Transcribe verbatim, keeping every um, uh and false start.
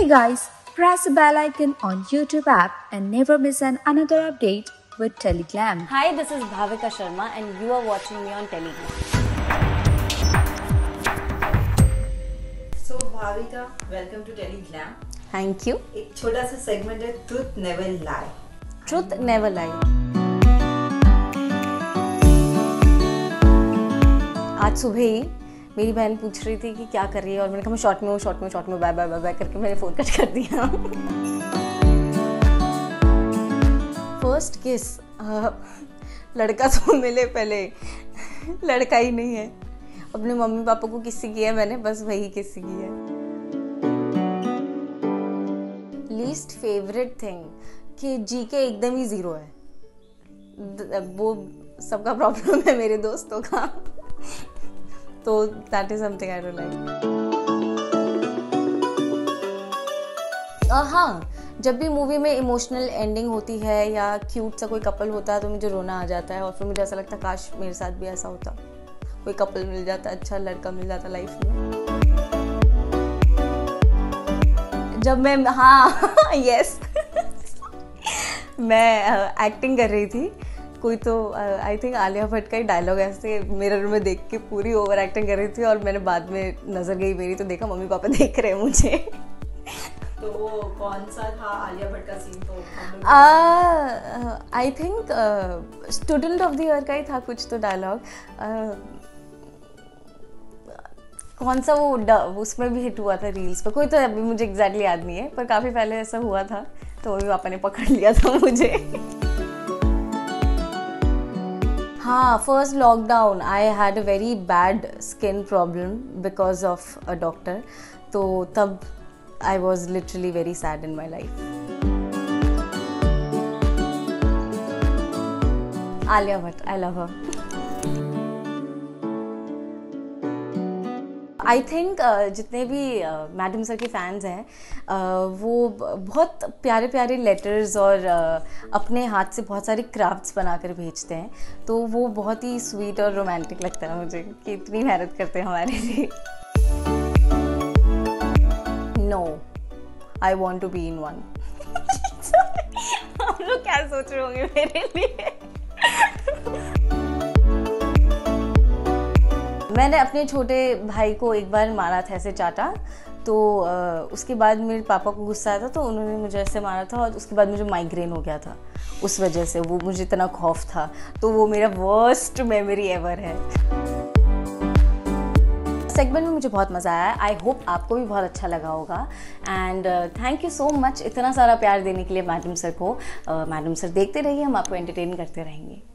guys, press the bell icon on YouTube app and never miss an another update with Teleglam. Hi, this is Bhavika Sharma and you are watching me on Teleglam. So Bhavika, welcome to Teleglam. Thank you. एक छोटा सा segment है truth never lie. Truth never lie. आज सुबह ही मेरी बहन पूछ रही थी कि क्या कर रही है और मैंने कहा मैं शॉर्ट में हूँ शॉर्ट में शॉर्ट में बाय बाय बाय बाय करके मैंने फ़ोन कट कर दिया. फर्स्ट किस लड़का तो मिले पहले, लड़का ही नहीं है. अपने मम्मी पापा को किसी की है मैंने, बस वही किसी की है. लीस्ट फेवरेट थिंग कि जी के एकदम ही ज़ीरो है. वो सबका प्रॉब्लम है मेरे दोस्तों का. तो that is something I don't like. हाँ, जब भी मूवी में इमोशनल एंडिंग होती है या क्यूट सा कोई कपल होता है तो मुझे रोना आ जाता है और फिर मुझे ऐसा लगता है काश मेरे साथ भी ऐसा होता, कोई कपल मिल जाता, अच्छा लड़का मिल जाता लाइफ में. जब मैं हाँ यस मैं एक्टिंग कर रही थी, कोई तो आई थिंक आलिया भट्ट का ही डायलॉग ऐसे मिरर में देख के पूरी ओवर एक्टिंग कर रही थी और मैंने बाद में नज़र गई मेरी तो देखा मम्मी पापा देख रहे हैं मुझे. तो वो कौन सा था आलिया भट्ट का सीन? तो I think student of the year का ही था कुछ तो डायलॉग. कौन सा वो उसमें भी हिट हुआ था रील्स पर, कोई तो अभी मुझे एग्जैक्टली याद नहीं है पर काफ़ी पहले ऐसा हुआ था तो मम्मी पापा ने पकड़ लिया था मुझे. हाँ, first lockdown I had a very bad skin problem because of a doctor. तो तब I was literally very sad in my life. Alia Bhatt, I love her. I think uh, जितने भी मैडम सर के फैंस हैं uh, वो बहुत प्यारे प्यारे लेटर्स और uh, अपने हाथ से बहुत सारे क्राफ्ट्स बनाकर भेजते हैं. तो वो बहुत ही स्वीट और रोमांटिक लगता है मुझे कि इतनी मेहनत करते हैं हमारे लिए. No, I want to be in one. हम लोग क्या सोच रहे होंगे मेरे लिए. मैंने अपने छोटे भाई को एक बार मारा था, ऐसे चाटा. तो आ, उसके बाद मेरे पापा को गुस्सा आया था तो उन्होंने मुझे ऐसे मारा था और उसके बाद मुझे माइग्रेन हो गया था उस वजह से. वो मुझे इतना खौफ था तो वो मेरा वर्स्ट मेमोरी एवर है. सेगमेंट में मुझे बहुत मज़ा आया. आई होप आपको भी बहुत अच्छा लगा होगा. And thank you so much इतना सारा प्यार देने के लिए मैडम सर को. मैडम सर देखते रहिए, हम आपको एंटरटेन करते रहेंगे.